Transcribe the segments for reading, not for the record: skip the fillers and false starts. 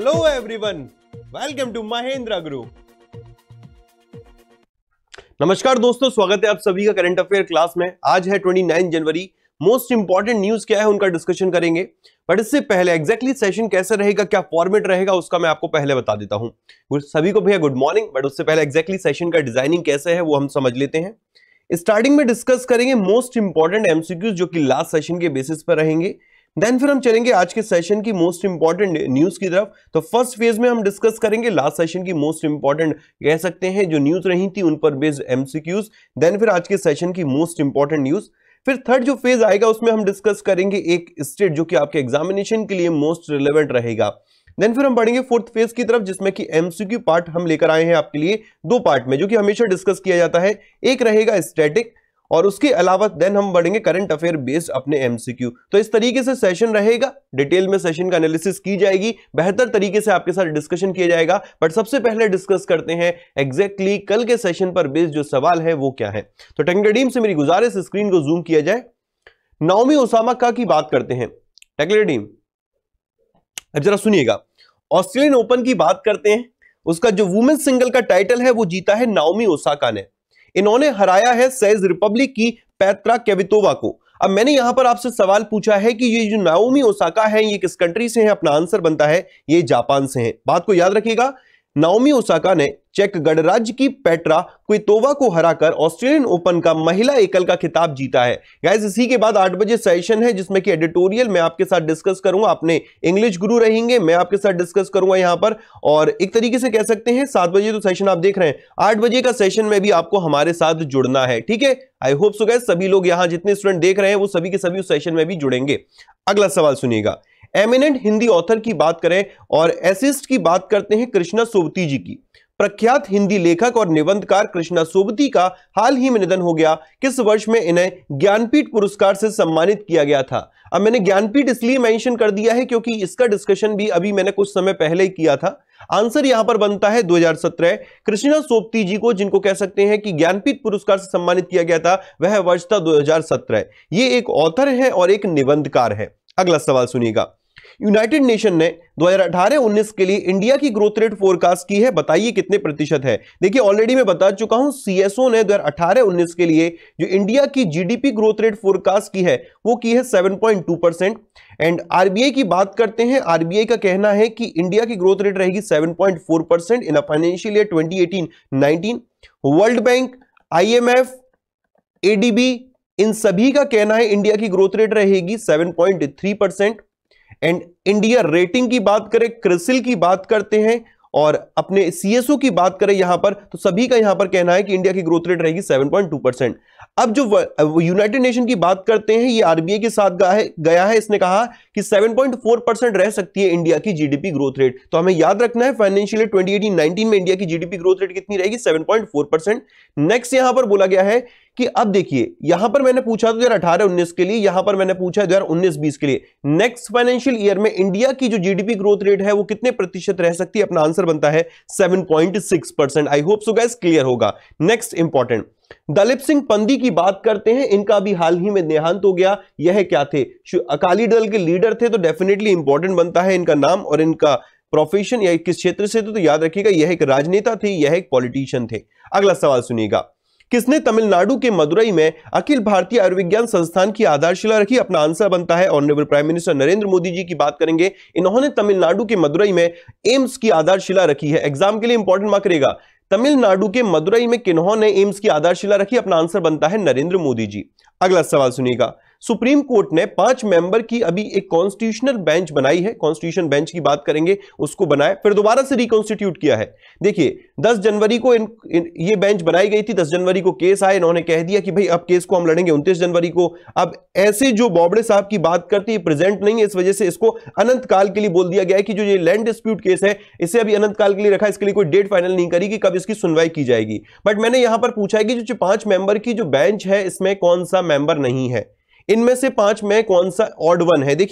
Hello everyone, welcome to Mahendra group. नमस्कार दोस्तों, स्वागत है आप सभी का करंट अफेयर क्लास में। आज है 29 जनवरी। मोस्ट इंपॉर्टेंट न्यूज क्या है उनका डिस्कशन करेंगे, बट इससे पहले एग्जैक्टली सेशन कैसे रहेगा, क्या फॉर्मेट रहेगा, उसका मैं आपको पहले बता देता हूं। सभी को भैया गुड मॉर्निंग, बट उससे पहले एग्जैक्टली सेशन का डिजाइनिंग कैसे है वो हम समझ लेते हैं। स्टार्टिंग में डिस्कस करेंगे मोस्ट इंपॉर्टेंट एमसीक्यूज जो कि लास्ट सेशन के बेसिस पर रहेंगे। देन फिर हम चलेंगे आज के सेशन की मोस्ट इंपॉर्टेंट न्यूज की तरफ। तो फर्स्ट फेज में हम डिस्कस करेंगे लास्ट सेशन की मोस्ट इंपॉर्टेंट कह सकते हैं जो न्यूज रही थी उन पर बेस्ड एमसीक्यूज। देन फिर आज के सेशन की मोस्ट इंपॉर्टेंट न्यूज। फिर थर्ड जो फेज आएगा उसमें हम डिस्कस करेंगे एक स्टेट जो कि आपके एग्जामिनेशन के लिए मोस्ट रिलेवेंट रहेगा। देन फिर हम बढ़ेंगे फोर्थ फेज की तरफ जिसमें कि एमसीक्यू पार्ट हम लेकर आए हैं आपके लिए दो पार्ट में, जो कि हमेशा डिस्कस किया जाता है। एक रहेगा स्टैटिक और उसके अलावा देन हम बढ़ेंगे करंट अफेयर बेस्ड अपने एमसीक्यू। तो इस तरीके से सेशन रहेगा, डिटेल में सेशन का एनालिसिस की जाएगी, बेहतर तरीके से आपके साथ डिस्कशन किया जाएगा। बट सबसे पहले डिस्कस करते हैं एग्जैक्टली कल के सेशन पर बेस्ड जो सवाल है वो क्या है। तो टेक्निकल टीम से मेरी गुजारिश स्क्रीन को जूम किया जाए। नाओमी ओसाका की बात करते हैं टेक्निकल टीम, अब जरा सुनिएगा। ऑस्ट्रेलियन ओपन की बात करते हैं, उसका जो वुमेन्स सिंगल का टाइटल है वो जीता है नाओमी ओसाका ने। इन्होंने हराया है सेज रिपब्लिक की पेत्रा क्विटोवा को। अब मैंने यहां पर आपसे सवाल पूछा है कि ये जो नाओमी ओसाका है ये किस कंट्री से है, अपना आंसर बनता है ये जापान से है। बात को याद रखिएगा, नाओमी ओसाका ने चेक गणराज्य की पेट्रा क्विटोवा को हराकर ऑस्ट्रेलियन ओपन का महिला एकल का खिताब जीता है। गाइस इसी के बाद 8 बजे सेशन है जिसमें कि एडिटोरियल मैं आपके साथ डिस्कस करूंगा, अपने इंग्लिश गुरु रहेंगे, मैं आपके साथ डिस्कस करूंगा यहां पर। और एक तरीके से कह सकते हैं 7 बजे तो सेशन आप देख रहे हैं, 8 बजे का सेशन में भी आपको हमारे साथ जुड़ना है, ठीक है। आई होप सो गाइस सभी लोग यहां जितने स्टूडेंट देख रहे हैं वो सभी के सभी उस सेशन में भी जुड़ेंगे। अगला सवाल सुनिएगा। एमिनेंट हिंदी ऑथर की बात करें और एसिस्ट की बात करते हैं कृष्णा सोबती जी की। प्रख्यात हिंदी लेखक और निबंधकार कृष्णा सोबती का हाल ही में निधन हो गया। किस वर्ष में इन्हें ज्ञानपीठ पुरस्कार से सम्मानित किया गया था? अब मैंने ज्ञानपीठ इसलिए मेंशन कर दिया है क्योंकि इसका डिस्कशन भी अभी मैंने कुछ समय पहले ही किया था। आंसर यहां पर बनता है 2017। कृष्णा सोबती जी को, जिनको कह सकते हैं कि ज्ञानपीठ पुरस्कार से सम्मानित किया गया था, वह वर्ष था 2017। ये एक ऑथर है और एक निबंधकार है। अगला सवाल सुनिएगा। यूनाइटेड नेशन ने 2018-19 के लिए इंडिया की ग्रोथ रेट फोरकास्ट की है, बताइए कितने प्रतिशत है। देखिए ऑलरेडी मैं बता चुका हूं, सीएसओ ने 2018-19 के लिए जो इंडिया की जीडीपी ग्रोथ रेट फोरकास्ट की है वो की है 7.2%। एंड आरबीआई की बात करते हैं, आरबीआई का कहना है कि इंडिया की ग्रोथ रेट रहेगी 7.4% in financial year 2018-19। World bank, IMF, ADB, इन सभी का कहना है इंडिया की ग्रोथ रेट रहेगी 7.3%। एंड इंडिया रेटिंग की बात करें, क्रिसिल की बात करते हैं और अपने सीएसओ की बात करें यहां पर, तो सभी का यहां पर कहना है कि इंडिया की ग्रोथ रेट रहेगी 7.2%। अब जो यूनाइटेड नेशन की बात करते हैं, ये आरबीआई के साथ गया है, इसने कहा कि 7.4% रह सकती है इंडिया की जीडीपी ग्रोथ रेट। तो हमें याद रखना है फाइनेंशियल ईयर 2018-19 में इंडिया की जीडीपी ग्रोथ रेट कितनी रहेगी? 7.4%। नेक्स्ट यहां पर बोला गया है कि अब देखिए यहां पर मैंने पूछा 2018-19 के लिए, यहां पर मैंने पूछा 2019-20 के लिए। नेक्स्ट फाइनेंशियल ईयर में इंडिया की जो जीडीपी ग्रोथ रेट है वो कितने प्रतिशत रह सकती है? अपना आंसर बनता है 7.6%। I hope so guys clear होगा। नेक्स्ट इंपॉर्टेंट, दलीप सिंह पंदी की बात करते हैं, इनका भी हाल ही में देहांत हो गया। यह क्या थे? अकाली दल के लीडर थे, तो डेफिनेटली इंपॉर्टेंट बनता है इनका नाम और इनका प्रोफेशन या किस क्षेत्र से, तो याद रखिएगा यह एक राजनेता थे, यह एक पॉलिटिशियन थे। अगला सवाल सुनिएगा। किसने तमिलनाडु के मदुरई में अखिल भारतीय आयुर्विज्ञान संस्थान की आधारशिला रखी? अपना आंसर बनता है honourable prime minister Narendra Modi ji की बात करेंगे। इन्होंने तमिलनाडु के मदुरई में एम्स की आधारशिला रखी है। एग्जाम के लिए इंपॉर्टेंट मार्क रहेगा, तमिलनाडु के मदुरई में किन्होंने एम्स की आधारशिला रखी? अपना आंसर बनता है नरेंद्र मोदी जी। अगला सवाल सुनिएगा। सुप्रीम कोर्ट ने 5 मेंबर की अभी एक कॉन्स्टिट्यूशनल बेंच बनाई है, कॉन्स्टिट्यूशन बेंच की बात करेंगे, उसको बनाया फिर दोबारा से रिकॉन्स्टिट्यूट किया है। देखिए 10 जनवरी को ये बेंच बनाई गई थी, 10 जनवरी को केस आए, इन्होंने कह दिया कि भाई अब केस को हम लड़ेंगे 29 जनवरी को। अब ऐसे जो बॉबड़े साहब की बात करती है प्रेजेंट नहीं है, इस वजह से इसको अनंत काल के लिए बोल दिया गया है कि जो ये लैंड डिस्प्यूट केस है इसे अभी अनंत काल के लिए रखा, इसके लिए कोई डेट फाइनल नहीं करी कि कब इसकी सुनवाई की जाएगी। बट मैंने यहां पर पूछा है कि जो 5 मेंबर की जो बेंच है इसमें कौन सा मेंबर नहीं है, इनमें से 5 में कौन सा ऑड वन है? देखिए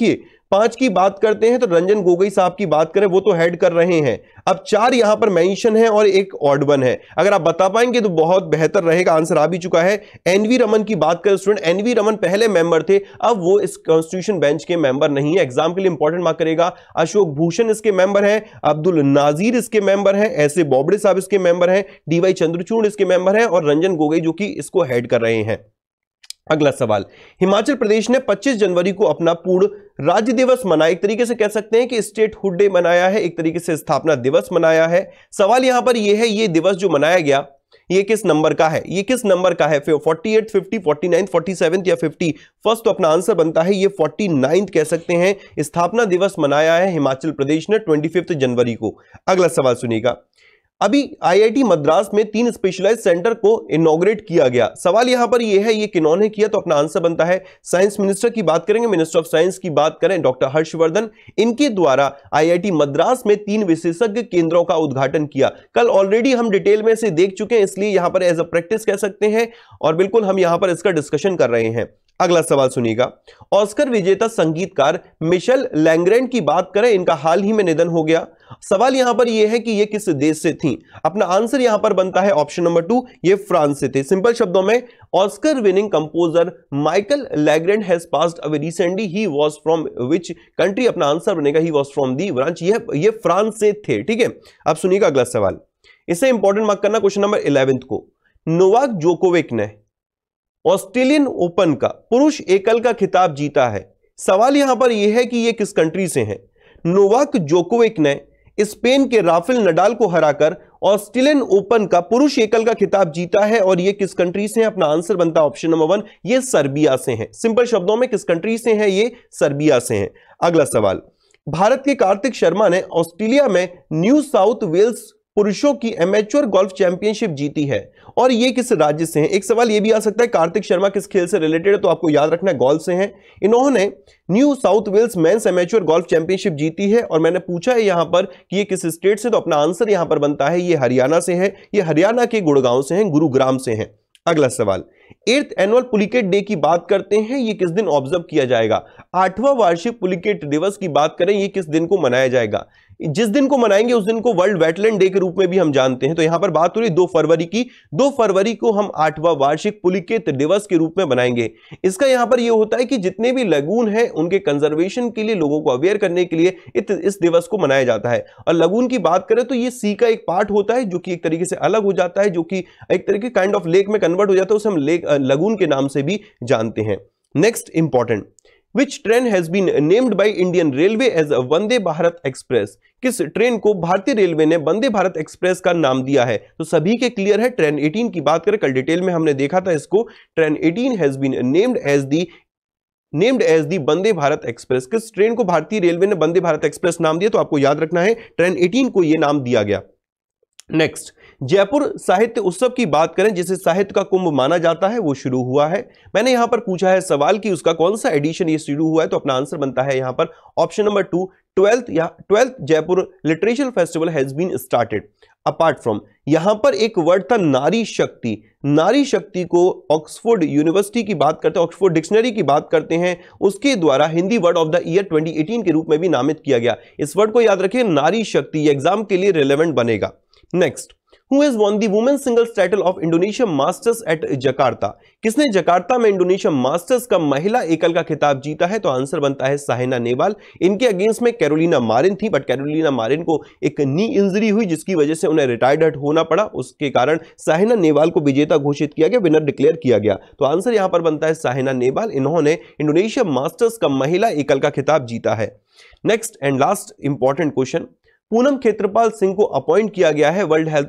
5 की बात करते हैं तो रंजन गोगोई साहब की बात करें, वो तो हेड कर रहे हैं। अब 4 यहां पर मेंशन है और एक ऑड वन है, अगर आप बता पाएंगे तो बहुत बेहतर रहेगा। आंसर आ भी चुका है। एनवी रमन की बात करें स्टूडेंट, एनवी रमन पहले मेंबर थे, अब वो इस कॉन्स्टिट्यूशन बेंच के मेंबर नहीं है। एग्जाम के लिए इंपॉर्टेंट मार्क करेगा। अशोक भूषण इसके मेंबर हैं, अब्दुल नाजीर इसके मेंबर हैं, ऐसे बोबड़े साहब इसके मेंबर हैं, डीवाई चंद्रचूड़ इसके मेंबर हैं और रंजन गोगोई जो कि इसको हेड कर रहे हैं। अगला सवाल, हिमाचल प्रदेश ने 25 जनवरी को अपना पूर्ण राज्य दिवस मनाया। एक तरीके से कह सकते हैं कि स्टेट हुड डे मनाया है, एक तरीके से स्थापना दिवस मनाया है। सवाल यहां पर यह है, यह दिवस जो मनाया गया ये किस नंबर का है? ये किस नंबर का है? 48, 50, 49, 47 या 50? फर्स्ट तो अपना आंसर बनता है ये 49 कह सकते हैं। स्थापना दिवस मनाया है हिमाचल प्रदेश ने 25 जनवरी को। अगला सवाल सुनिएगा, अभी आईआईटी मद्रास में 3 स्पेशलाइज्ड सेंटर को इनॉग्रेट किया गया। सवाल यहां पर यह है, ये किन्होंने किया? तो अपना आंसर बनता है साइंस मिनिस्टर की बात करेंगे, मिनिस्टर ऑफ साइंस की बात करें डॉक्टर हर्षवर्धन, इनके द्वारा आईआईटी मद्रास में 3 विशेषज्ञ केंद्रों का उद्घाटन किया। कल ऑलरेडी हम डिटेल में से देख चुके हैं, इसलिए यहां पर एज अ प्रैक्टिस कह सकते हैं और बिल्कुल हम यहां पर इसका डिस्कशन कर रहे हैं। अगला सवाल सुनिएगा, ऑस्कर विजेता संगीतकार मिशेल लैंग्रैंड की बात करें, इनका हाल ही में निधन हो गया। सवाल यहां पर यह है कि ये किस देश से थी? अपना आंसर यहां पर बनता है ऑप्शन नंबर 2, ये फ्रांस से थे। सिंपल शब्दों में, Oscar winning composer Michael Legrand has passed away recently, he was from which country? अपना आंसर बनेगा he was from the branch, ये फ्रांस से थे। ठीक है, अब सुनिएगा अगला सवाल, इसे इंपॉर्टेंट मार्क करना, क्वेश्चन नंबर 11 को। नोवाक जोकोविक ने ऑस्ट्रेलियन ओपन का पुरुष एकल का खिताब जीता है। सवाल यहां पर यह है कि यह किस कंट्री से है? नोवाक जोकोविक ने स्पेन के राफेल नडाल को हराकर ऑस्ट्रेलियन ओपन का पुरुष एकल का खिताब जीता है और यह किस कंट्री से है? अपना आंसर बनता है ऑप्शन नंबर 1, यह सर्बिया से है। सिंपल शब्दों में किस कंट्री से है? ये सर्बिया से है। अगला सवाल, भारत के कार्तिक शर्मा ने ऑस्ट्रेलिया में न्यू साउथ वेल्स पुरुषों की एमेच्योर गोल्फ चैंपियनशिप जीती है और ये किस राज्य से हैं? एक सवाल ये भी आ सकता है, कार्तिक शर्मा किस खेल से रिलेटेड है? तो आपको याद रखना है गोल्फ से हैं। इन्होंने New South Wales men's amateur golf championship जीती है और मैंने पूछा है यहां पर कि ये किस स्टेट से, तो अपना आंसर यहां पर बनता है ये हरियाणा से है। ये हरियाणा के गुड़गांव से हैं, गुरुग्राम से हैं। अगला सवाल, 8th एनुअल पुलिकेट डे की बात करते हैं, ये किस दिन ऑब्जर्व किया जाएगा? 8वां वार्षिक पुलिकेट दिवस की बात करें, ये किस दिन को मनाया जाएगा? जिस दिन को मनाएंगे उस दिन को वर्ल्ड वेटलैंड डे के रूप में भी हम जानते हैं। तो यहां पर बात हो रही 2 फरवरी की। 2 फरवरी को हम 8वां वार्षिक पुलिकेट दिवस के रूप में बनाएंगे। इसका यहां पर यह होता है कि जितने भी लगून हैं उनके कंजर्वेशन के लिए, लोगों को अवेयर करने के लिए इस दिवस को मनाया जाता है। और लगून की बात करें तो ये सी का एक पार्ट होता है जो कि एक तरीके से अलग हो जाता है, जो कि एक तरीके काइंड ऑफ लेक में कन्वर्ट हो जाता है, उसे हम लेक लगून के नाम से भी जानते हैं। Next important, Which train has been named by Indian Railway as a Vande Bharat express? किस ट्रेन को भारतीय रेलवे ने वंदे भारत एक्सप्रेस का नाम दिया है? तो सभी के क्लियर है। ट्रेन 18 की बात करें, कल डिटेल में हमने देखा था इसको। Train 18 has been named as the Vande Bharat express. किस ट्रेन को भारतीय रेलवे ने वंदे भारत एक्सप्रेस नाम दिया? तो आपको याद रखना है ट्रेन 18 को यह नाम दिया गया। नेक्स्ट, जयपुर साहित्य उत्सव की बात करें, जिसे साहित्य का कुंभ माना जाता है, वो शुरू हुआ है। मैंने यहां पर पूछा है सवाल कि उसका कौन सा एडिशन ये शुरू हुआ है, तो अपना आंसर बनता है यहां पर option number 2, 12th Jaipur literature festival has been started. Apart from, यहां पर एक वर्ड था नारी शक्ति। नारी शक्ति को ऑक्सफोर्ड यूनिवर्सिटी की बात करते हैं, ऑक्सफोर्ड डिक्शनरी की बात करते हैं, उसके द्वारा Hindi word of the year 2018 के रूप में भी नामित किया गया। इस वर्ड को याद रखिए, नारी शक्ति, एग्जाम के लिए रिलेवेंट बनेगा। Next, Who has won the women's singles title of Indonesia Masters at Jakarta? किसने जकार्ता में इंडोनेशिया मास्टर्स का महिला एकल का खिताब जीता है? तो आंसर बनता है साइना नेहवाल। इनके अगेंस्ट में कैरोलिना मारिन थी, बट कैरोलिना मारिन को एक नी इंजरी हुई जिसकी वजह से उन्हें रिटायर्ड होना पड़ा। उसके कारण साइना नेहवाल को विजेता घोषित किया गया, विनर डिक्लेयर किया गया। तो आंसर यहां पर बनता है साइना नेहवाल। इन्होंने इंडोनेशिया मास्टर्स का महिला एकल का खिताब जीता है। Next and last important question, Poonam Khetrapal Singh को अपॉइंट किया गया है वर्ल्ड हेल्थ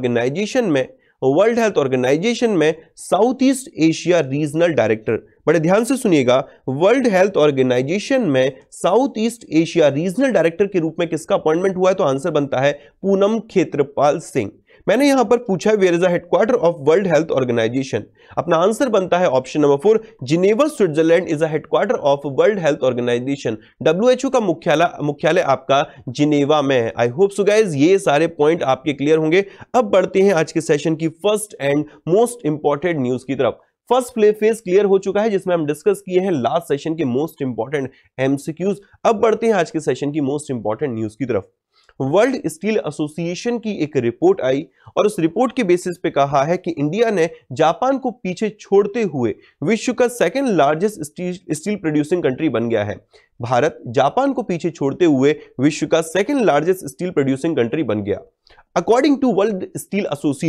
ऑर्गेनाइजेशन में South East Asia regional director. बड़े ध्यान से सुनिएगा, वर्ल्ड हेल्थ ऑर्गेनाइजेशन में South East Asia regional director के रूप में किसका अपॉइंटमेंट हुआ है? तो आंसर बनता है पूनम खेत्रपाल सिंह। मैंने यहां पर पूछा है where is the headquarter of World Health Organization. अपना आंसर बनता है option number 4, Geneva Switzerland is the headquarter of World Health Organization. WHO का मुख्यालय आपका जिनेवा में है। आई होप सो गाइस ये सारे पॉइंट आपके क्लियर होंगे। अब बढ़ते हैं आज के सेशन की first and most important news की तरफ। फर्स्ट प्ले फेज क्लियर हो चुका है जिसमें हम डिस्कस किए हैं लास्ट सेशन के मोस्ट इंपॉर्टेंट एमसीक्यूज। अब बढ़ते हैं आज के सेशन की मोस्ट इंपॉर्टेंट न्यूज की तरफ। वर्ल्ड स्टील एसोसिएशन की एक रिपोर्ट आई और उस रिपोर्ट के बेसिस पे कहा है कि इंडिया ने जापान को पीछे छोड़ते हुए विश्व का second largest steel producing country बन गया है। भारत जापान को पीछे छोड़ते हुए विश्व का second largest steel producing country बन गया। According to World Steel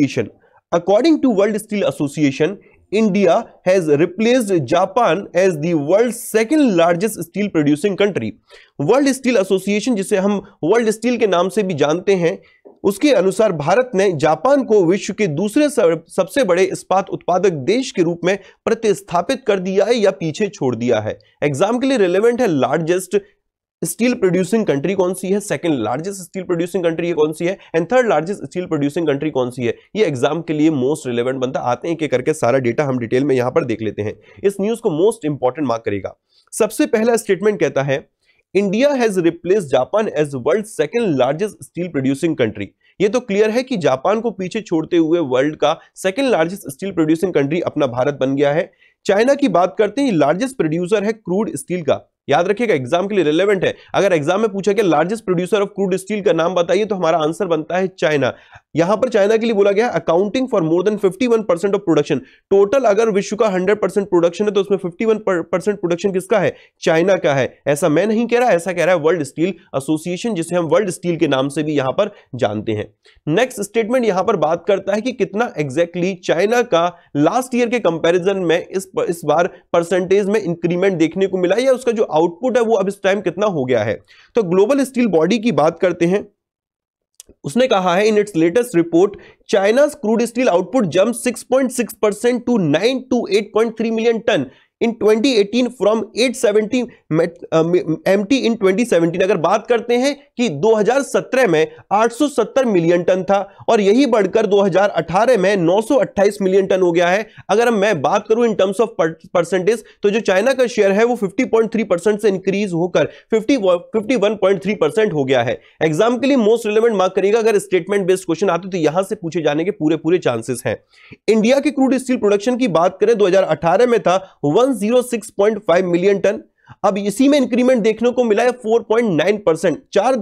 Association, India has replaced Japan as the world's second largest steel producing country. World Steel Association, जिसे हम वर्ल्ड स्टील के नाम से भी जानते हैं, उसके अनुसार भारत ने जापान को विश्व के दूसरे सबसे बड़े इस्पात उत्पादक देश के रूप में प्रतिस्थापित कर दिया है या पीछे छोड़ दिया है। एग्जाम के लिए रिलेवेंट है, लार्जेस्ट स्टील प्रोड्यूसिंग कंट्री कौन सी है, second largest steel producing country कौन सी है, and third largest steel producing country कौन सी है। ये एग्जाम के लिए मोस्ट रिलेवेंट बनता। आते हैं एक करके सारा डेटा हम डिटेल में यहां पर देख लेते हैं। इस न्यूज को मोस्ट इंपॉर्टेंट मार्क करेगा। सबसे पहला स्टेटमेंट कहता है, India has replaced Japan as world second largest steel producing country. ये तो क्लियर है कि जापान को पीछे छोड़ते हुए वर्ल्ड का second largest steel producing country अपना भारत बन गया है। चाइना की बात करते हैं, लार्जेस्ट प्रोड्यूसर है क्रूड स्टील का। याद रखिएगा, एग्जाम के लिए रिलेवेंट है। अगर एग्जाम में पूछा कि largest producer of crude steel का नाम बताइए तो हमारा आंसर बनता है चाइना। यहां पर चाइना के लिए बोला गया है accounting for more than 51% of production. Total अगर विश्व का 100% प्रोडक्शन है तो उसमें 51% प्रोडक्शन किसका है, चाइना का है। ऐसा मैं नहीं कह रहा, ऐसा कह रहा है वर्ल्ड स्टील एसोसिएशन, जिसे हम वर्ल्ड स्टील के नाम से भी यहां पर जानते हैं। नेक्स्ट स्टेटमेंट यहां पर बात करता है कि कितना एग्जैक्टली चाइना का लास्ट ईयर के कंपैरिजन में इस बार परसेंटेज में इंक्रीमेंट देखने को मिला, या उसका जो आउटपुट है वो अब इस टाइम कितना हो गया है। तो ग्लोबल स्टील बॉडी की बात करते हैं, उसने कहा है in its latest report China's crude steel output jump 6.6% to 928.3 million ton in 2018 from 870 MT in 2017। अगर बात करते हैं कि 2017 में 870 मिलियन टन था और यही बढ़कर 2018 में 928 मिलियन टन हो गया है। अगर मैं बात करूं इन टर्म्स ऑफ परसेंटेज, तो जो चाइना का शेयर है वो 50.3% से इंक्रीज होकर 51.3% हो गया है। एग्जाम के लिए मोस्ट रिलेवेंट मार्क करिएगा। अगर स्टेटमेंट बेस्ड क्वेश्चन आते तो यहां से पूछे जाने के पूरे चांसेस हैं। इंडिया के क्रूड स्टील प्रोडक्शन की बात करें, 2018 में था 106.5 मिलियन टन। अब इसी में इंक्रीमेंट देखने को मिला है 4.9%,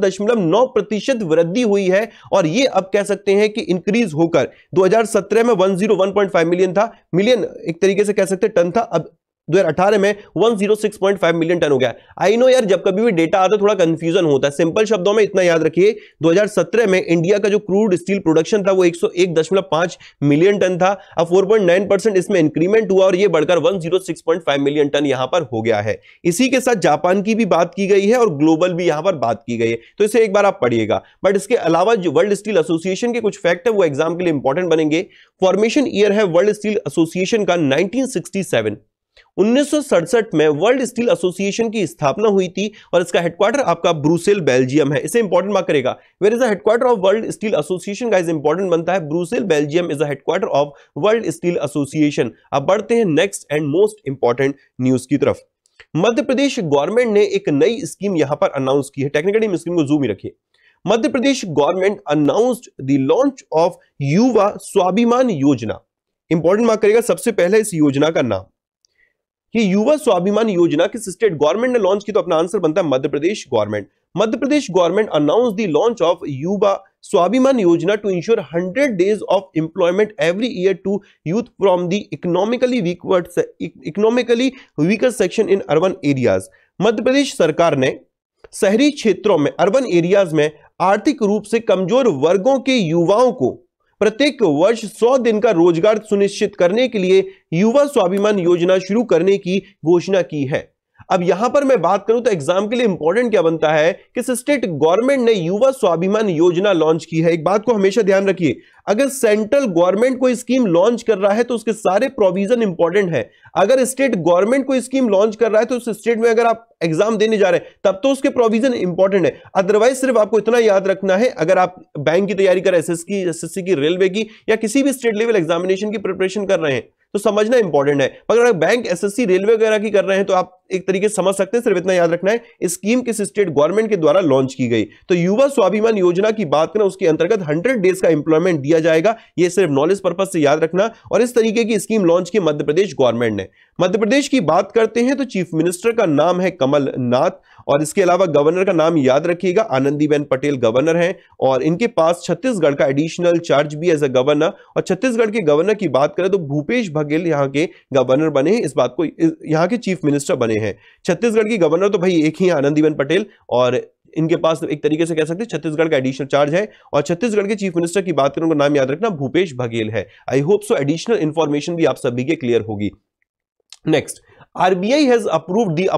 4.9% वृद्धि हुई है और ये अब कह सकते हैं कि इंक्रीज होकर 2017 में 101.5 मिलियन था, मिलियन एक तरीके से कह सकते टन था, अब 2018 में 106.5 मिलियन टन हो गया। आई नो यार, जब कभी भी डेटा आता है थोड़ा कंफ्यूजन होता है। सिंपल शब्दों में इतना याद रखिए, 2017 में इंडिया का जो क्रूड स्टील प्रोडक्शन था वो 101.5 मिलियन टन था। अब 4.9% इसमें इंक्रीमेंट हुआ और ये बढ़कर 106.5 मिलियन टन यहां पर हो गया है। इसी के साथ जापान की भी बात की गई है और ग्लोबल भी यहां पर बात की गई है, तो इसे एक बार आप पढ़िएगा। बट इसके अलावा जो वर्ल्ड स्टील एसोसिएशन के कुछ फैक्ट है वो एग्जाम के लिए इंपॉर्टेंट बनेंगे। फॉर्मेशन ईयर है वर्ल्ड स्टील एसोसिएशन का 1967। 1967 में वर्ल्ड स्टील एसोसिएशन की स्थापना हुई थी और इसका हेडक्वार्टर आपका ब्रुसेल बेल्जियम है। इसे इंपॉर्टेंट मार्क करेगा। Where is the headquarter of World Steel Association, guys important बनता है, Brussels Belgium is the headquarter of World Steel Association. अब बढ़ते हैं next and most important news की तरफ। मध्य प्रदेश गवर्नमेंट ने एक नई स्कीम यहां पर अनाउंस की है। टेक्निकली स्कीम को जूम ही रखिए। Madhya Pradesh government announced the launch of Yuva Swabhiman योजना। इंपॉर्टेंट मार्क करेगा सबसे पहले इस योजना का नाम, कि युवा स्वाभिमान योजना किस स्टेट गवर्नमेंट ने लॉन्च की, तो अपना आंसर बनता है Madhya Pradesh government. Madhya Pradesh government announce the launch of Yuva Swabhiman Yojana to ensure 100 days of employment every year to youth from the economically weaker section in urban areas. Madhya Pradesh सरकार ने शहरी क्षेत्रों में, अर्बन एरियाज में आर्थिक रूप से कमजोर वर्गों के युवाओं को प्रत्येक वर्ष 100 दिन का रोजगार सुनिश्चित करने के लिए युवा स्वाभिमान योजना शुरू करने की घोषणा की है। अब यहां पर मैं बात करूं तो एग्जाम के लिए इंपॉर्टेंट क्या बनता है कि स्टेट गवर्नमेंट ने युवा स्वाभिमान योजना लॉन्च की है। एक बात को हमेशा ध्यान रखिए, अगर सेंट्रल गवर्नमेंट कोई स्कीम लॉन्च कर रहा है तो उसके सारे प्रोविजन इंपॉर्टेंट है। अगर स्टेट गवर्नमेंट कोई स्कीम लॉन्च कर रहा है तो उस स्टेट में अगर आप एग्जाम देने जा रहे हैं तब तो उसके प्रोविजन इंपॉर्टेंट है। अदरवाइज सिर्फ आपको इतना याद रखना है, अगर आप बैंक की तैयारी कर, एसएससी की, रेलवे की या किसी भी स्टेट लेवल एग्जामिनेशन की प्रिपरेशन कर रहे हैं तो समझना इंपॉर्टेंट है। अगर आप बैंक, एसएससी, रेलवे वगैरह की कर रहे हैं तो आप एक तरीके से समझ सकते हैं, सिर्फ इतना याद रखना है स्कीम किस स्टेट गवर्नमेंट के द्वारा लॉन्च की गई। तो युवा स्वाभिमान योजना की बात करें उसके अंतर्गत 100 डेज का एम्प्लॉयमेंट दिया जाएगा, ये सिर्फ नॉलेज पर्पज से याद रखना। और इस तरीके की स्कीम लॉन्च की मध्य प्रदेश गवर्नमेंट ने। मध्य प्रदेश की बात करते हैं तो चीफ मिनिस्टर का नाम है कमल नाथ, और इसके अलावा गवर्नर का नाम याद रखिएगा आनंदीबेन पटेल गवर्नर हैं, और इनके पास छत्तीसगढ़ का एडिशनल चार्ज भी एज अ गवर्नर। और छत्तीसगढ़ के गवर्नर की बात करें तो भूपेश बघेल यहाँ के गवर्नर बने हैं, इस बात को यहाँ के चीफ मिनिस्टर बने हैं। छत्तीसगढ़ की गवर्नर तो भाई एक ही है आनंदीबेन पटेल, और इनके पास एक तरीके से कह सकते हैं छत्तीसगढ़ का एडिशनल चार्ज है। और छत्तीसगढ़ के चीफ मिनिस्टर की बात करें उनका नाम याद रखना भूपेश बघेल है। I hope so additional information भी आप सभी के क्लियर होगी। Next, RBI has approved the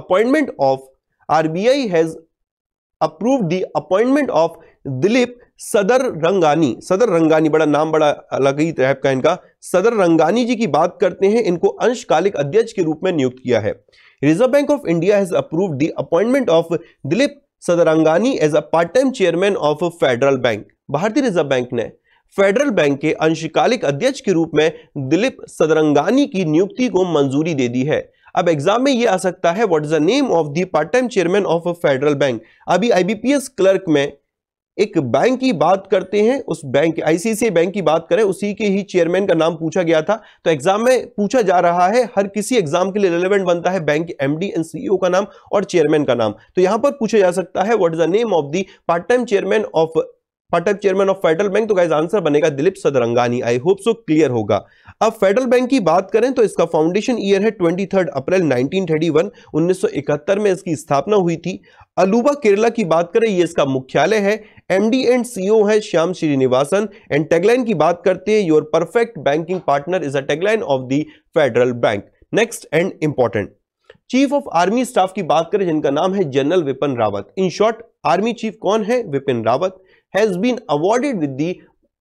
appointment of Dilip Sadarangani. Sadarangani बड़ा नाम, बड़ा अलग ही टाइप का इनका। सदरंगानी जी की बात करते हैं, इनको अंशकालिक अध्यक्ष के रूप में नियुक्त किया है। Reserve Bank of India has approved the appointment of Dilip Sadarangani as a part time chairman of Federal Bank. भारतीय रिजर्व बैंक ने फेडरल बैंक के अंशकालिक अध्यक्ष के रूप में दिलीप सदरंगानी की नियुक्ति को मंजूरी दे दी है। अब एग्जाम में यह आ सकता है what is the name of the part time chairman of Federal Bank. अभी IBPS क्लर्क में एक बैंक की बात करते हैं, उस बैंक ICICI बैंक की बात करें, उसी के ही चेयरमैन का नाम पूछा गया था। तो एग्जाम में पूछा जा रहा है, हर किसी एग्जाम के लिए रिलेवेंट बनता है बैंक के MD एंड CEO का नाम और चेयरमैन का नाम। तो यहां पर पूछा जा सकता है what is the name of the part time chairman of Federal Bank. तो गाइस आंसर बनेगा Dilip Sadarangani. I hope so clear होगा। अब फेडरल बैंक की बात करें तो इसका फाउंडेशन ईयर है 23 अप्रैल 1931, 1971 में इसकी स्थापना हुई थी। अलुवा केरला की बात करें, ये इसका मुख्यालय है। MD एंड CEO है श्याम श्रीनिवासन। एंड टैगलाइन की बात करते हैं, your perfect banking partner is a tagline of the Federal Bank. Next and important, chief of army staff की बात करें जिनका नाम है general Vipin Rawat. In short army chief कौन है? Vipin Rawat has been awarded with the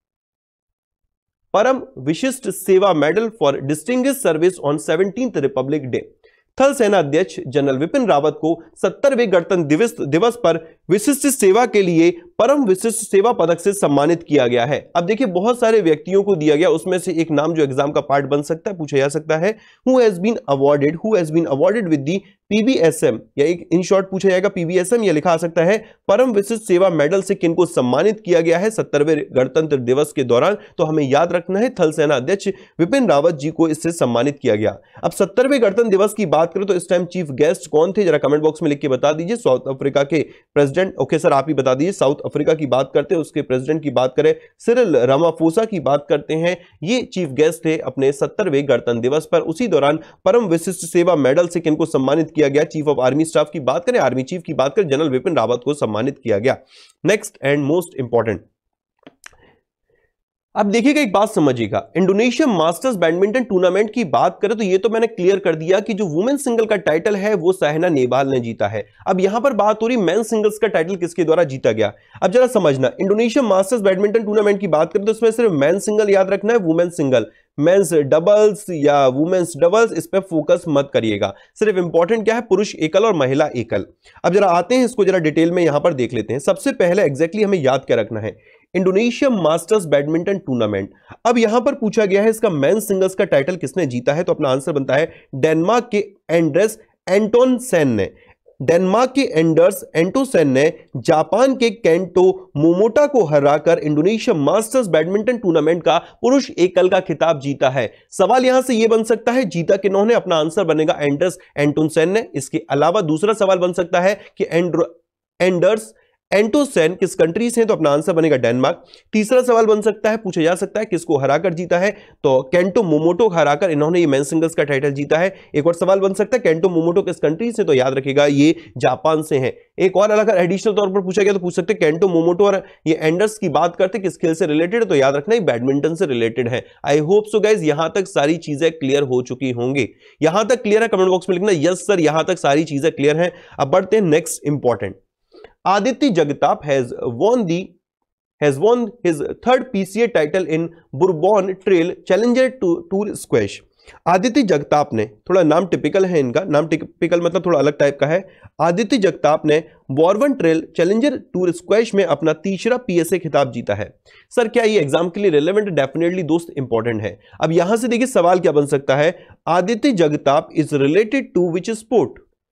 Param Vishisht Seva medal for distinguished service on 17th Republic Day. थल सेना अध्यक्ष जनरल विपिन रावत को 70वें गणतंत्र दिवस पर विशिष्ट सेवा के लिए परम विशिष्ट सेवा पदक से सम्मानित किया गया है। अब देखिए बहुत सारे व्यक्तियों को दिया गया, उसमें से एक नाम जो एग्जाम का पार्ट बन सकता है, पूछा जा सकता है who has been awarded with the PBSM, या एक इन शॉर्ट पूछा जाएगा PBSM, या लिखा आ सकता है परम विशिष्ट सेवा मेडल से किनको सम्मानित किया गया है 70वें गणतंत्र दिवस के दौरान। तो हमें याद रखना है थल सेना अध्यक्ष विपिन रावत जी को इससे सम्मानित किया गया। अब 70वें गणतंत्र दिवस की बात करें तो इस टाइम चीफ गेस्ट कौन थे, जरा कमेंट बॉक्स में लिख के बता दीजिए। साउथ अफ्रीका के प्रेसिडेंट, ओके सर आप ही बता दीजिए। साउथ अफ्रीका की बात करते हैं, उसके प्रेसिडेंट की बात करें सिरिल रामाफोसा की बात करते हैं, ये चीफ गेस्ट थे अपने 70वें गणतंत्र दिवस पर। उसी दौरान परम विशिष्ट सेवा मेडल से किनको सम्मानित किया गया? चीफ ऑफ आर्मी स्टाफ की बात करें, आर्मी चीफ की बात करें, जनरल विपिन रावत को सम्मानित किया गया। नेक्स्ट एंड मोस्ट इंपॉर्टेंट, अब देखिएगा एक बात समझिएगा, इंडोनेशिया मास्टर्स बैडमिंटन टूर्नामेंट की बात करें तो ये तो मैंने क्लियर कर दिया कि जो वुमेन सिंगल का टाइटल है वो साइना नेहवाल ने जीता है। अब यहां पर बात हो रही मेन सिंगल्स का टाइटल किसके द्वारा जीता गया। अब जरा समझना, इंडोनेशिया मास्टर्स बैडमिंटन टूर्नामेंट की बात करें तो इसमें सिर्फ मेन सिंगल याद रखना है, वुमेन सिंगल, मेंस डबल्स या वुमेन्स डबल्स इस पे फोकस मत करिएगा। सिर्फ इंपॉर्टेंट क्या है, पुरुष एकल और महिला एकल। अब जरा आते हैं इसको जरा डिटेल में यहां पर देख लेते हैं। सबसे पहले एग्जैक्टली हमें याद क्या रखना है, इंडोनेशिया मास्टर्स बैडमिंटन टूर्नामेंट। अब यहां पर पूछा गया है इसका मेन सिंगल्स का टाइटल किसने जीता है, तो अपना आंसर बनता है डेनमार्क के एंड्रेस एंटोनसेन ने। डेनमार्क के एंडर्स एंटोसेन ने जापान के केंटो मोमोटा को हराकर इंडोनेशिया मास्टर्स बैडमिंटन टूर्नामेंट का पुरुष एकल का खिताब जीता है। सवाल यहां से यह बन सकता है जीता किन्होंने, अपना आंसर बनेगा एंडर्स एंटोनसेन ने। इसके अलावा दूसरा सवाल बन सकता है कि एंडर्स एंटोसेन किस कंट्री से हैं, तो अपना आंसर बनेगा डेनमार्क। तीसरा सवाल बन सकता है, पूछा जा सकता है किसको हराकर जीता है, तो केंटो मोमोटो हराकर इन्होंने ये मेन सिंगल्स का टाइटल जीता है। एक और सवाल बन सकता है केंटो मोमोटो किस कंट्री से, तो याद रखिएगा ये जापान से हैं। एक और अगर एडिशनल तौर पर पूछा गया तो पूछ सकते केंटो मोमोटो और ये एंडर्स की बात करते किस खेल से रिलेटेड, तो याद रखना बैडमिंटन से रिलेटेड है। आई होप सो गाइज यहां तक सारी चीजें क्लियर हो चुकी होंगी। यहां तक क्लियर है, कमेंट बॉक्स में लिखना यस सर यहां तक सारी चीजें क्लियर हैं। अब बढ़ते हैं next important, Aditya Jagtap has won his third PCA title in Bourbon Trail Challenger Tour Squash। Aditya Jagtap ने, थोड़ा नाम टिपिकल है इनका, नाम टिपिकल मतलब थोड़ा अलग टाइप का है। आदित्य जगताप ने Bourbon Trail Challenger Tour squash में अपना तीसरा PSA खिताब जीता है। सर क्या ये एग्जाम के लिए रिलेवेंट? डेफिनेटली दोस्त इंपॉर्टेंट है। अब यहां से देखिए सवाल क्या बन सकता है, Aditya Jagtap is related to which sport,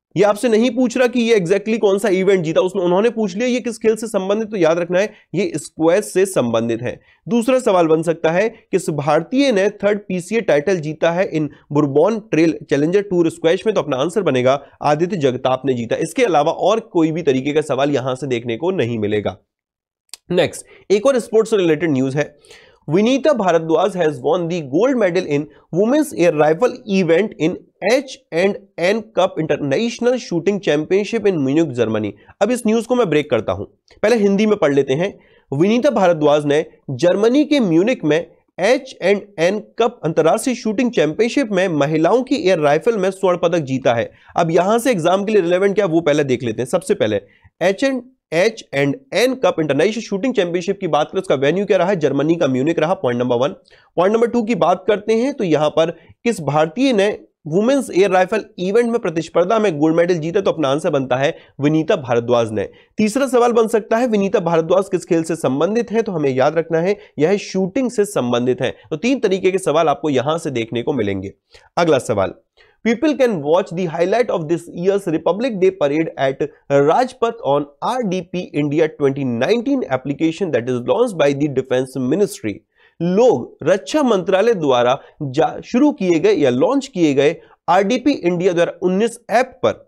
ये आपसे नहीं पूछ रहा कि ये एग्जैक्टली कौन सा इवेंट जीता, उसने उन्होंने पूछ लिया ये किस खेल से संबंधित, तो याद रखना है ये स्क्वैश से संबंधित है। दूसरा सवाल बन सकता है किस भारतीय ने 3rd PCA टाइटल जीता है in Bourbon Trail Challenger Tour squash में, तो अपना आंसर बनेगा आदित्य जगताप ने जीता। इसके अलावा और कोई भी तरीके का सवाल यहां से देखने को नहीं मिलेगा। नेक्स्ट, एक और स्पोर्ट्स से रिलेटेड न्यूज है। Vinita Bhardwaj has won the gold medal in women's air rifle event in H&N Cup International Shooting Championship in Munich, Germany. अब इस न्यूज को मैं ब्रेक करता हूं, पहले हिंदी में पढ़ लेते हैं। विनीता भारद्वाज ने जर्मनी के म्यूनिक में H&N कप अंतरराष्ट्रीय शूटिंग चैंपियनशिप में महिलाओं की एयर राइफल में स्वर्ण पदक जीता है। अब यहां से एग्जाम के लिए रिलेवेंट क्या वो पहले देख लेते हैं। सबसे पहले H&N cup international shooting championship की बात करें, उसका वेन्यू क्या रहा है, जर्मनी का म्यूनिक रहा, पॉइंट नंबर 1। पॉइंट नंबर 2 की बात करते हैं तो यहां पर किस भारतीय ने वुमेन्स एयर राइफल इवेंट में प्रतिस्पर्धा में गोल्ड मेडल जीता, तो अपना आंसर बनता है विनीता भारद्वाज ने। तीसरा सवाल बन सकता है विनीता भारद्वाज किस खेल से संबंधित है, तो हमें याद रखना है यह शूटिंग से संबंधित है। तो 3 तरीके के सवाल आपको यहां से देखने को मिलेंगे। अगला सवाल, People can watch the highlight of this year's Republic Day parade at Rajpath on RDP India 2019 application that is launched by the Defense Ministry। लोग रक्षा मंत्रालय द्वारा शुरू किए गए या लॉन्च किए गए RDP India 2019 ऐप पर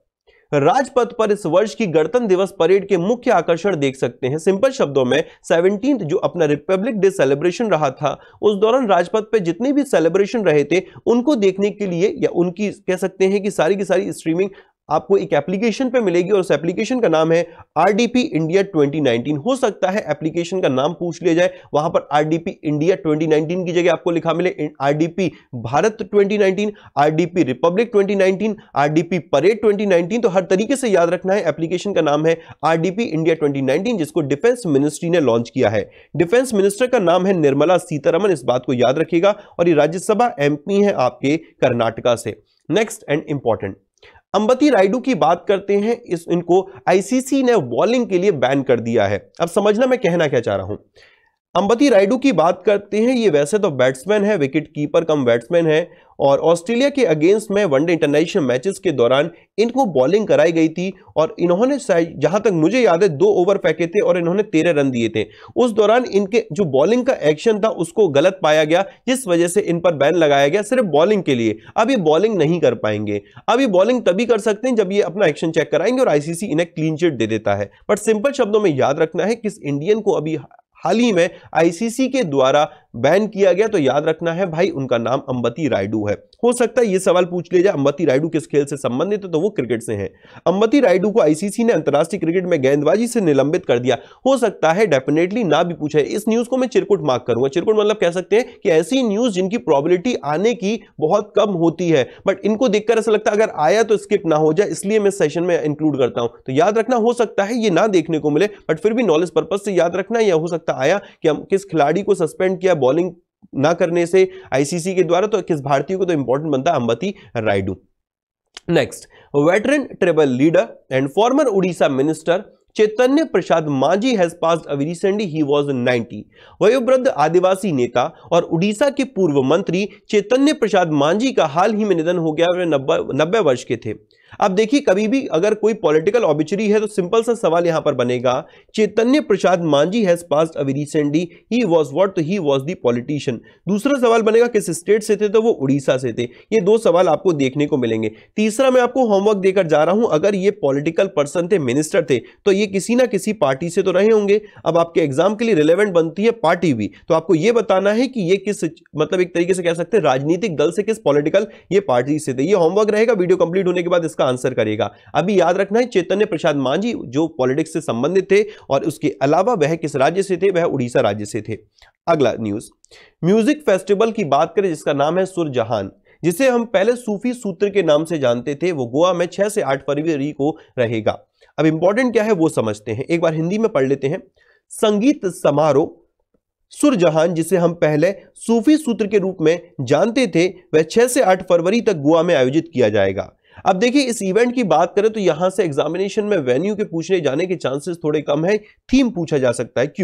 राजपथ पर इस वर्ष की गणतंत्र दिवस परेड के मुख्य आकर्षण देख सकते हैं। सिंपल शब्दों में 17th जो अपना रिपब्लिक डे सेलिब्रेशन रहा था, उस दौरान राजपथ पे जितने भी सेलिब्रेशन रहे थे उनको देखने के लिए या उनकी कह सकते हैं कि सारी की सारी स्ट्रीमिंग आपको एक एप्लीकेशन पे मिलेगी और उस एप्लीकेशन का नाम है RDP India 2019। हो सकता है एप्लीकेशन का नाम पूछ लिया जाए, वहां पर RDP India 2019 की जगह आपको लिखा मिले RDP Bharat 2019, RDP republic 2019, RDP parade 2019। तो हर तरीके से याद रखना है एप्लीकेशन का नाम है RDP India 2019, जिसको डिफेंस मिनिस्ट्री ने लॉन्च किया है। डिफेंस मिनिस्टर का नाम है निर्मला सीतारमण, इस बात को याद रखिएगा, और ये राज्यसभा MP है आपके कर्नाटका से। Next and important, Ambati Rayudu की बात करते हैं। इनको ICC ने बॉलिंग के लिए बैन कर दिया है। अब समझना मैं कहना क्या चाह रहा हूं। अंबती रायडू की बात करते हैं, ये वैसे तो बैट्समैन है, विकेट कीपर कम बैट्समैन है, और ऑस्ट्रेलिया के अगेंस्ट में वनडे इंटरनेशनल मैचेस के दौरान इनको बॉलिंग कराई गई थी और इन्होंने जहां तक मुझे याद है 2 ओवर फेंके थे और इन्होंने 13 रन दिए थे। उस दौरान इनके जो बॉलिंग का एक्शन था उसको गलत पाया गया, जिस वजह से इन पर बैन लगाया गया सिर्फ बॉलिंग के लिए। अब ये बॉलिंग नहीं कर पाएंगे। अब ये बॉलिंग तभी कर सकते हैं जब ये अपना एक्शन चेक कराएंगे और ICC इन्हें क्लीन चिट दे देता है। बट सिंपल शब्दों में याद रखना है किस इंडियन को अभी हाल ही में ICC के द्वारा बैन किया गया, तो याद रखना है भाई उनका नाम अंबती रायडू है। हो सकता है ये सवाल पूछ लिया जाए अंबती रायडू किस खेल से संबंधित है, तो वो क्रिकेट से हैं। अंबती रायडू को ICC ने अंतरराष्ट्रीय क्रिकेट में गेंदबाजी से निलंबित कर दिया। हो सकता है डेफिनेटली ना भी पूछे। इस न्यूज को मैं चिरकुट मार्क करूंगा। चिरकुट मतलब कह सकते हैं कि ऐसी न्यूज जिनकी प्रोबेबिलिटी आने की बहुत कम होती है, बट इनको देखकर ऐसा लगता है अगर आया तो स्किप ना हो जाए, इसलिए मैं सेशन में इंक्लूड करता हूं। तो याद रखना, हो सकता है ये ना देखने को मिले, बट फिर भी नॉलेज पर्पज से याद रखना। या हो सकता आया कि हम किस खिलाड़ी को सस्पेंड किया बॉलिंग ना करने से ICC के द्वारा, तो किस भारतीय को, तो इंपॉर्टेंट बनता है Ambati Rayudu. Next, veteran tribal leader and former Orissa minister Chaitanya Prasad Manjhi has passed away recently, he was 90। वयोवृद्ध आदिवासी नेता और उड़ीसा के पूर्व मंत्री चैतन्य प्रसाद मांझी का हाल ही में निधन हो गया। वे 90 वर्ष के थे। अब देखिए, कभी भी अगर कोई पॉलिटिकल ऑबिचुरी है तो सिंपल सा सवाल यहां पर बनेगा, Chaitanya Prasad Manjhi has passed away recently, he was what, तो ही वाज द पॉलिटिशियन। दूसरा सवाल बनेगा किस स्टेट से थे, तो वो उड़ीसा से थे। ये 2 सवाल आपको देखने को मिलेंगे। तीसरा मैं आपको होमवर्क देकर जा रहा हूं, अगर ये पॉलिटिकल पर्सन थे, मिनिस्टर थे, तो ये किसी ना किसी पार्टी से तो रहे होंगे। अब आपके एग्जाम के लिए रिलेवेंट बनती है पार्टी भी, तो आपको ये बताना है कि ये किस, मतलब एक तरीके से कह सकते हैं राजनीतिक दल से, किस पॉलिटिकल ये पार्टी से थे। ये होमवर्क रहेगा, वीडियो कंप्लीट होने के बाद आंसर करेगा। अभी याद रखना है चैतन्य प्रसाद मांझी जो पॉलिटिक्स से संबंधित थे, और उसके अलावा वह किस राज्य से थे, वह उड़ीसा राज्य से थे। अगला न्यूज, म्यूजिक फेस्टिवल की बात करें जिसका नाम है सुरजहान, जिसे हम पहले सूफी सूत्र के नाम से जानते थे, वो गोवा में 6 से 8 फरवरी को रहेगा। अब इंपॉर्टेंट क्या है वो समझते हैं, एक बार हिंदी में पढ़ लेते हैं। संगीत समारोह सुरजहान, जिसे हम पहले सूफी सूत्र के रूप में जानते थे, वह 6 से 8 फरवरी तक गोवा में आयोजित किया जाएगा। अब देखिए, इस इवेंट की बात करें तो यहां से एग्जामिनेशन में वेन्यू के पूछने जाने के चांसेस थोड़े कम है। थीम पूछा जा सकता है, क्यों?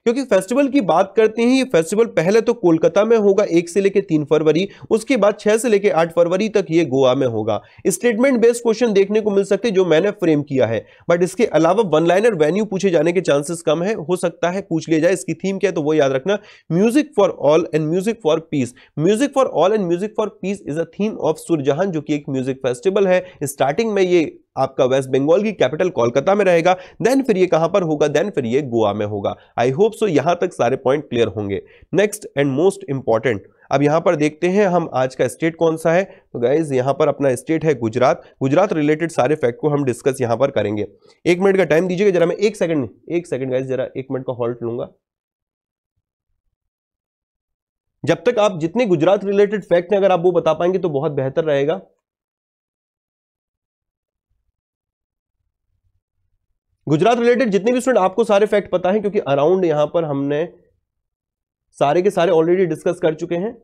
क्योंकि फेस्टिवल की बात करते हैं, ये फेस्टिवल पहले तो कोलकाता में होगा 1 से लेकर 3 फरवरी, उसके बाद 6 से लेकर 8 फरवरी तक ये गोवा में होगा। स्टेटमेंट बेस्ड क्वेश्चन देखने को मिल सकते हैं जो मैंने फ्रेम किया है, बट इसके अलावा वन लाइनर वेन्यू पूछे जाने के चांसेस कम है, हो सकता है पूछ लिया जाए। इसकी थीम क्या है तो वो याद रखना, music for all and music for peace. Music for all and music for peace is a theme of सूरजहान, जो कि एक म्यूजिक फेस्टिवल है। स्टार्टिंग में ये आपका वेस्ट बंगाल की कैपिटल कोलकाता में रहेगा, देन फिर ये कहां पर होगा, देन फिर ये गोवा में होगा। आई होप सो यहां तक सारे पॉइंट क्लियर होंगे। नेक्स्ट एंड मोस्ट इंपॉर्टेंट, अब यहां पर देखते हैं हम आज का स्टेट कौन सा है। तो गाइज यहां पर अपना स्टेट है गुजरात। गुजरात रिलेटेड सारे फैक्ट को हम डिस्कस यहां पर करेंगे। 1 मिनट का टाइम दीजिएगा जरा, मैं 1 सेकंड गाइज, जरा 1 मिनट का हॉल्ट लूंगा। जब तक आप जितने गुजरात रिलेटेड फैक्ट हैं अगर आप वो बता पाएंगे तो बहुत बेहतर रहेगा। गुजरात रिलेटेड जितने भी स्टूडेंट, आपको सारे फैक्ट पता है क्योंकि अराउंड यहां पर हमने सारे के सारे ऑलरेडी डिस्कस कर चुके हैं।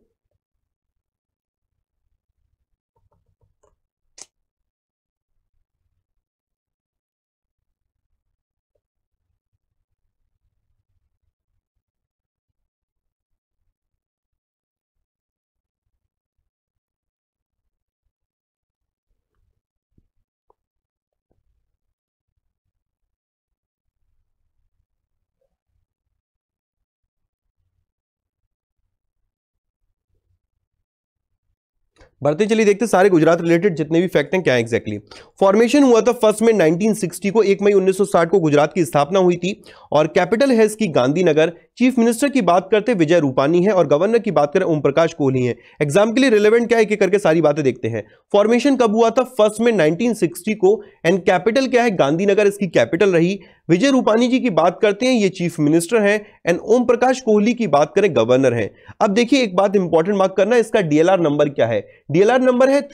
बढ़ते चलिए, देखते सारे गुजरात रिलेटेड जितने भी फैक्ट हैं क्या एग्जैक्टली। फॉर्मेशन हुआ था फर्स्ट में 1960 को, 1 मई 1960 को गुजरात की स्थापना हुई थी और कैपिटल है इसकी गांधीनगर। चीफ मिनिस्टर की बात करते विजय रूपानी है और गवर्नर की बात करें ओम प्रकाश कोहली है। एग्जाम के लिए रिलेवेंट क्या है, एक करके सारी बातें देखते हैं। फॉर्मेशन कब हुआ था, फर्स्ट में 1960 को, एंड कैपिटल क्या है, गांधीनगर इसकी कैपिटल रही। विजय रूपानी जी की बात करते हैं, ये चीफ मिनिस्टर हैं, एंड ओम प्रकाश कोहली की बात करें गवर्नर हैं। अब देखिए एक बात इंपॉर्टेंट मार्क करना, इसका डीएलआर नंबर क्या है। डीएलआर नंबर है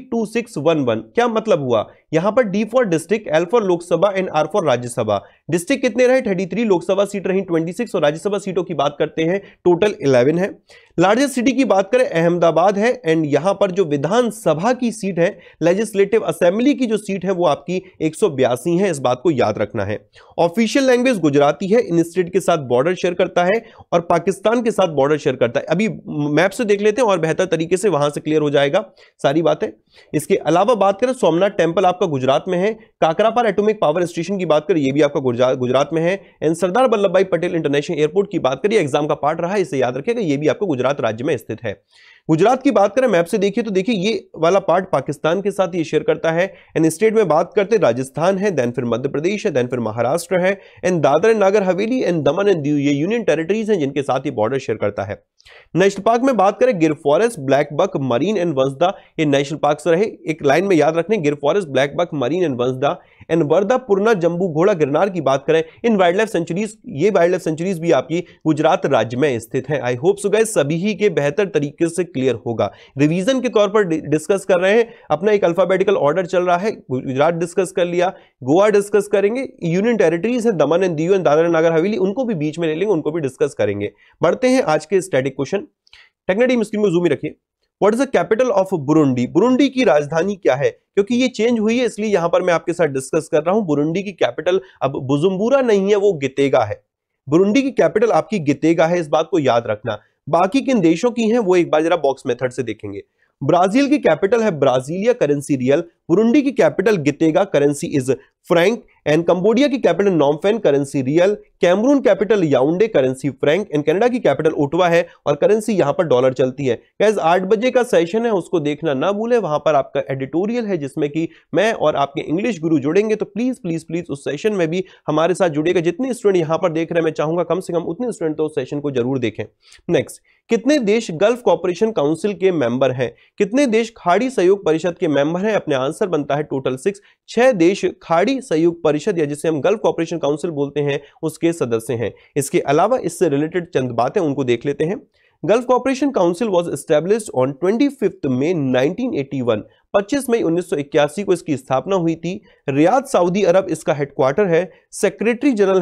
332611। क्या मतलब हुआ, यहां पर D for district, L for Lok Sabha and R for Rajya Sabha. District कितने रहे, 33, लोकसभा सीट रही 26 और राज्यसभा सीटों की बात करते हैं टोटल 11 है। लार्जेस्ट सिटी की बात करें अहमदाबाद है, एंड यहां पर जो विधानसभा की सीट है, लेजिस्लेटिव असेंबली की जो सीट है वो आपकी 182 है, इस बात को याद रखना है। ऑफिशियल लैंग्वेज गुजराती है, इन स्टेट के साथ बॉर्डर शेयर करता है और पाकिस्तान के साथ बॉर्डर शेयर करता है। अभी मैप से देख लेते हैं और बेहतर तरीके से वहां से क्लियर हो जाएगा सारी बातें। इसके अलावा बात करें सोमनाथ टेम्पल आपका गुजरात में है। काकरापार एटॉमिक पावर स्टेशन की बात करें, ये भी आपका गुजरात में है। एंड सरदार वल्लभ भाई पटेल इंटरनेशनल एयरपोर्ट की बात करिए, एग्जाम का पार्ट रहा है, इसे याद रखिएगा, ये भी आपको गुजरात राज्य में स्थित है। गुजरात की बात करें मैप से देखिए तो देखिए ये वाला पार्ट पाकिस्तान के साथ ये शेयर करता है। एंड स्टेट में बात करते राजस्थान है, देन फिर मध्य प्रदेश है, देन फिर महाराष्ट्र है, and Dadra and Nagar Haveli and Daman and Diu ये यूनियन टेरिटरीज हैं जिनके साथ ये बॉर्डर शेयर करता है। नेशनल पार्क में बात करें Gir forest, black buck, marine and Vansda, ये नेशनल पार्क से रहे, एक लाइन में याद रखने, Gir forest, black buck, marine and Vansda. And Wardha, Purna, Jambughoda, Girnar की बात करें, इन वाइल्ड लाइफ सेंचुरीज, ये वाइल्ड लाइफ सेंचुरीज भी आपकी गुजरात राज्य में स्थित है। आई होप सो गाइस सभी ही के बेहतर तरीके से क्लियर होगा। रिवीजन के तौर पर डिस्कस कर रहे हैं, अपना एक अल्फाबेटिकल ऑर्डर चल रहा है। गुजरात डिस्कस कर लिया, गोवा डिस्कस करेंगे, यूनियन टेरिटरीज है दमन एंड दीव एंड दादरा नगर हवेली, उनको भी बीच में ले लेंगे, उनको भी डिस्कस करेंगे। बढ़ते हैं आज के स्टैटिक क्वेश्चन। टेक्निकली स्क्रीन को जूम ही रखिए। What is the capital of Burundi, Burundi की राजधानी क्या है, क्योंकि ये चेंज हुई है इसलिए यहां पर मैं आपके साथ डिस्कस कर रहा हूं। बुरुंडी की कैपिटल अब बुजुम्बुरा नहीं है, वो गितेगा है। बुरुंडी की कैपिटल आपकी गितेगा है, इस बात को याद रखना। बाकी किन देशों की हैं वो एक बार जरा बॉक्स मेथड से देखेंगे। ब्राजील की कैपिटल है ब्राजीलिया, करेंसी रियल। बुरुंडी की capital Gitega, currency is franc. And Cambodia की capital Phnom Penh, currency real. Cameroon capital Yaounde, currency franc. And Canada की कैपिटल ओटावा है और करेंसी यहां पर डॉलर चलती है। गाइस 8 बजे का सेशन है, उसको देखना ना भूले, वहां पर आपका एडिटोरियल है जिसमें कि मैं और आपके इंग्लिश गुरु जुड़ेंगे, तो प्लीज प्लीज प्लीज उस सेशन में भी हमारे साथ जुड़ेगा। जितने स्टूडेंट यहां पर देख रहे हैं मैं चाहूंगा कम से कम उतने स्टूडेंट तो उस सेशन को जरूर देखें। नेक्स्ट, कितने देश गल्फ कॉर्पोरेशन काउंसिल के मेंबर हैं, कितने देश खाड़ी सहयोग परिषद के मेंबर हैं, अपने आंसर बनता है टोटल 6 देश खाड़ी सहयोग परिषद या जिसे हम गल्फ कॉर्पोरेशन काउंसिल बोलते हैं उसके सदस्य हैं। इसके अलावा इससे रिलेटेड चंद बातें उनको देख लेते हैं। Gulf corporation council was established on 25 मई 1981, 25 मई 1981 को इसकी स्थापना हुई थी। रियाद सऊदी अरब इसका हेडक्वार्टर है। सेक्रेटरी जनरल है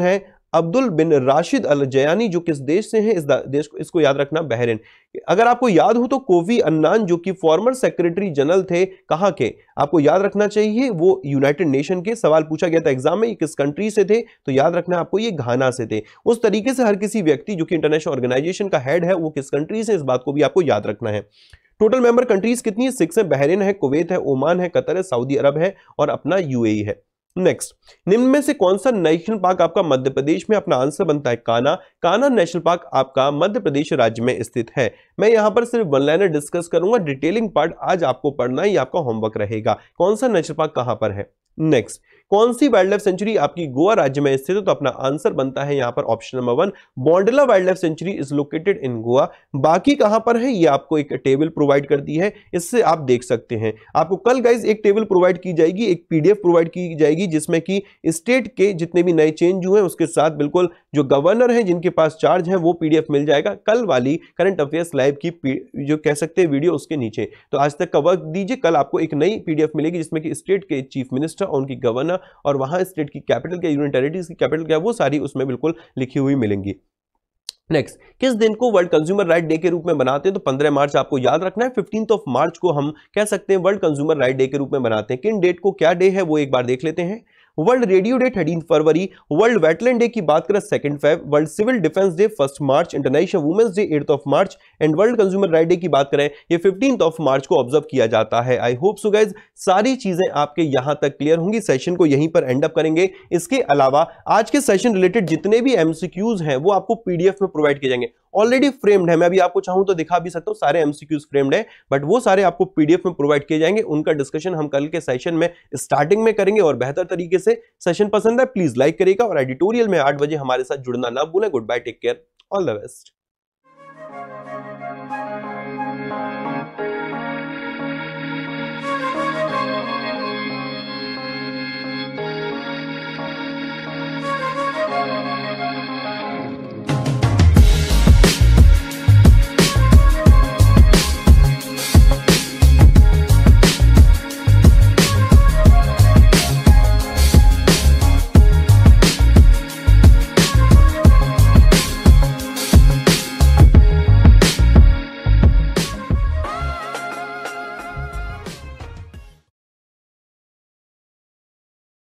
अब्दुल बिन राशिद अल जयानी जो किस देश से हैं, इस देश को, इसको याद रखना, बहरीन। अगर आपको याद हो तो कोफी अन्नान जो कि फॉर्मर सेक्रेटरी जनरल थे, कहां के, आपको याद रखना चाहिए, वो यूनाइटेड नेशन के। सवाल पूछा गया था एग्जाम में, ये किस कंट्री से थे, तो याद रखना आपको ये घाना से थे। उस तरीके से हर किसी व्यक्ति जो कि इंटरनेशनल ऑर्गेनाइजेशन का हेड है वो किस कंट्री से, इस बात को भी आपको याद रखना है। टोटल मेंबर कंट्रीज कितनी है, 6 है। बहरीन है, कुवैत है, ओमान है, कतर है, सऊदी अरब है और अपना यूएई है। नेक्स्ट, निम्न में से कौन सा नेशनल पार्क आपका मध्य प्रदेश में, अपना आंसर बनता है कान्हा। कान्हा नेशनल पार्क आपका मध्य प्रदेश राज्य में स्थित है। मैं यहां पर सिर्फ वन लाइनर डिस्कस करूंगा, डिटेलिंग पार्ट आज आपको पढ़ना है, ये आपका होमवर्क रहेगा, कौन सा नेशनल पार्क कहां पर है। नेक्स्ट, कौन सी वाइल्ड लाइफ सेंचुरी आपकी गोवा राज्य में स्थित है, तो अपना आंसर बनता है यहां पर option number 1, Bondla wildlife sanctuary is located in Goa. बाकी कहां पर है ये आपको एक टेबल प्रोवाइड कर दी है, इससे आप देख सकते हैं। आपको कल गाइज एक टेबल प्रोवाइड की जाएगी, एक पीडीएफ प्रोवाइड की जाएगी, जिसमें कि स्टेट के जितने भी नए चेंज हुए हैं उसके साथ बिल्कुल जो गवर्नर हैं जिनके पास चार्ज है वो पीडीएफ मिल जाएगा कल वाली करंट अफेयर्स लाइव की जो कह सकते हैं वीडियो उसके नीचे। तो आज तक का वर्क दीजिए, कल आपको एक नई पीडीएफ मिलेगी जिसमें कि स्टेट के चीफ मिनिस्टर और उनकी गवर्नर और वहां स्टेट की कैपिटल क्या, यूनियन टेरिटरीज की कैपिटल क्या, वो सारी उसमें बिल्कुल लिखी हुई मिलेंगी। नेक्स्ट, किस दिन को वर्ल्ड कंज्यूमर राइट डे के रूप में बनाते हैं, तो 15 मार्च आपको याद रखना है। 15 ऑफ मार्च को हम कह सकते हैं वर्ल्ड कंज्यूमर राइट डे के रूप में बनाते हैं। किन डेट को क्या डे है वो एक बार देख लेते हैं। वर्ल्ड रेडियो डे 13 फरवरी, वर्ल्ड वेटलैंड डे की बात करें 2 Feb, world civil defence day 1 March, international women's day 8 of March and world consumer right day की बात करें ये 15 ऑफ मार्च को ऑब्जर्व किया जाता है। आई होप सो गाइज सारी चीजें आपके यहां तक क्लियर होंगी। सेशन को यहीं पर एंड अप करेंगे। इसके अलावा आज के सेशन रिलेटेड जितने भी एमसीक्यूज हैं वो आपको पीडीएफ में प्रोवाइड किए जाएंगे, ऑलरेडी फ्रेम्ड है। मैं अभी आपको चाहूं तो दिखा भी सकता हूं, सारे एमसीक्यूज फ्रेम्ड है, बट वो सारे आपको पीडीएफ में प्रोवाइड किए जाएंगे। उनका डिस्कशन हम कल के सेशन में स्टार्टिंग में करेंगे और बेहतर तरीके से। सेशन पसंद है प्लीज लाइक करिएगा और एडिटोरियल में 8 बजे हमारे साथ जुड़ना ना भूलें। Goodbye, take care, all the best.